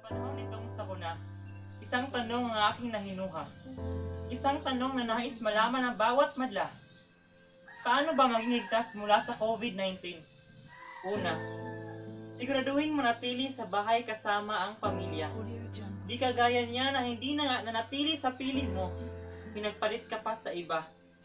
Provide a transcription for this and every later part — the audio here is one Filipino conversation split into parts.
panahon nitong sakuna, isang tanong ang aking nahinuha. Isang tanong na nais malaman ng bawat madla. Paano ba maging ligtas mula sa COVID-19? Una, siguraduhin manatili sa bahay kasama ang pamilya. Di kagaya niya na hindi na nanatili sa piling mo, pinagpalit ka pa sa iba.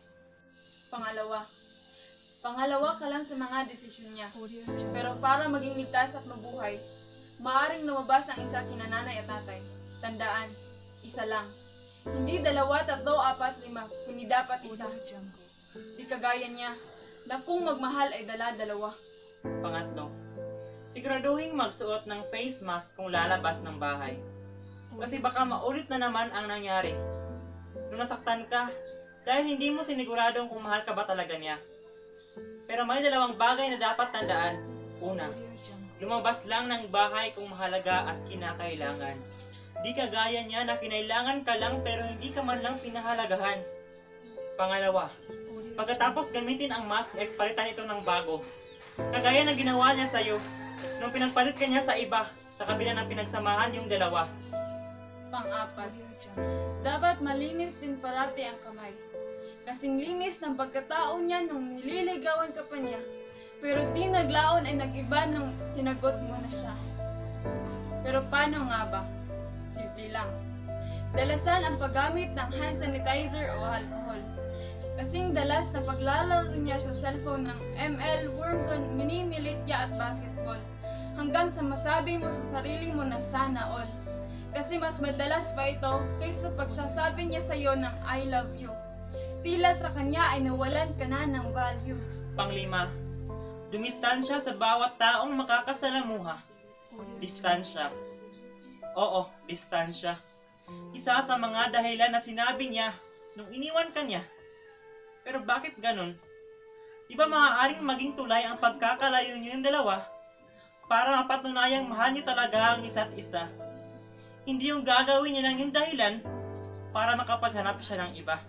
Pangalawa ka lang sa mga desisyon niya. Pero para maging ligtas at mabuhay, maaring lumabas ang isa kina nanay at tatay. Tandaan, isa lang. Hindi 2, 3, 4, 5, kundi dapat isa. Di kagaya niya, na kung magmahal ay dala-dalawa. Pangatlo, siguraduhin magsuot ng face mask kung lalabas ng bahay. Kasi baka maulit na naman ang nangyari. Nung nasaktan ka, dahil hindi mo siniguradong kung mahal ka ba talaga niya. Pero may 2 bagay na dapat tandaan. Una, lumabas lang ng bahay kung mahalaga at kinakailangan. Di kagaya niya na kinailangan ka lang pero hindi ka man lang pinahalagahan. Pangalawa, pagkatapos gamitin ang mask ay palitan ito ng bago. Kagaya na ginawa niya sa'yo nung pinagpalit ka niya sa iba sa kabila ng pinagsamahan yung dalawa. Pang-4, dapat malinis din parati ang kamay. Kasing linis ng pagkatao niya nung nililigawan ka pa niya. Pero di naglaon ay nag-iba nung sinagot mo na siya. Pero paano nga ba? Simple lang. Dalasan ang paggamit ng hand sanitizer o alcohol. Kasing dalas na paglalaro niya sa cellphone ng ML, Warzone, Mini-Militia at basketball. Hanggang sa masabi mo sa sarili mo na sana all. Kasi mas madalas pa ito kaysa pagsasabi niya sa iyo ng I love you. Tila sa kanya ay nawalan ka na ng value. Pang-5, dumistansya sa bawat taong makakasalamuha. Distansya. Oo, distansya. Isa sa mga dahilan na sinabi niya nung iniwan ka niya. Pero bakit ganun? Di ba maaaring maging tulay ang pagkakalayo niyo yung dalawa para mapatunayang mahal niyo talaga ang isa't isa? Hindi yung gagawin niya lang yung dahilan para makapaghanap siya ng iba.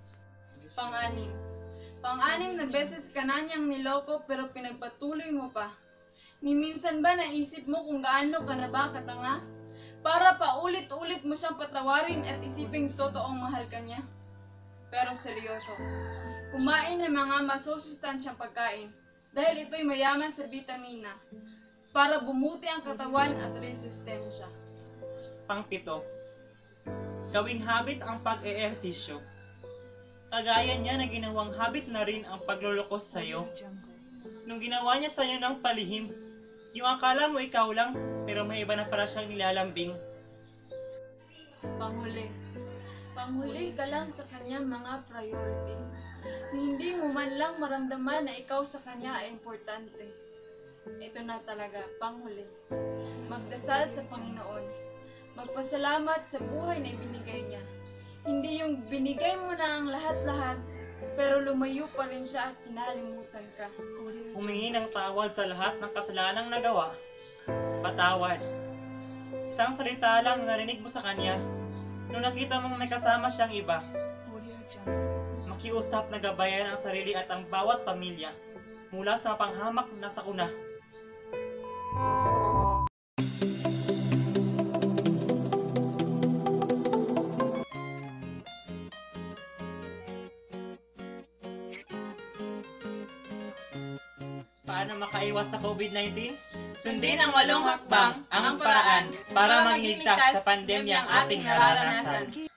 Pang-6 na beses ka na niyang niloko pero pinagpatuloy mo pa. Ni minsan ba naisip mo kung gaano ka na ba katanga? Para paulit-ulit mo siyang patawarin at isiping totoong mahal ka niya? Pero seryoso, kumain ng mga masusustansyang pagkain dahil ito'y mayaman sa bitamina para bumuti ang katawan at resistensya. Pang-7, gawing habit ang pag-eehersisyo. Kagaya niya na ginawang habit na rin ang paglulukos sa'yo. Nung ginawa niya sa'yo ng palihim, yung akala mo ikaw lang, pero may iba na pala siyang nilalambing. Panghuli ka lang sa kanyang mga priority. Hindi mo man lang maramdaman na ikaw sa kanya ay importante. Ito na talaga, panghuli. Magdasal sa Panginoon. Magpasalamat sa buhay na ibinigay niya. Hindi yung binigay mo na ang lahat-lahat, pero lumayo pa rin siya at kinalimutan ka. Humingi ng tawad sa lahat ng kasalanang nagawa. Patawad. Isang salita lang na narinig mo sa kanya nung nakita mong may kasama siyang iba. Makiusap na gabayan ang sarili at ang bawat pamilya mula sa panghamak na sakuna. Paano makaiwas sa COVID-19? Sundin ang 8 hakbang, ang paraan para maging ligtas sa pandemyang ating nararanasan.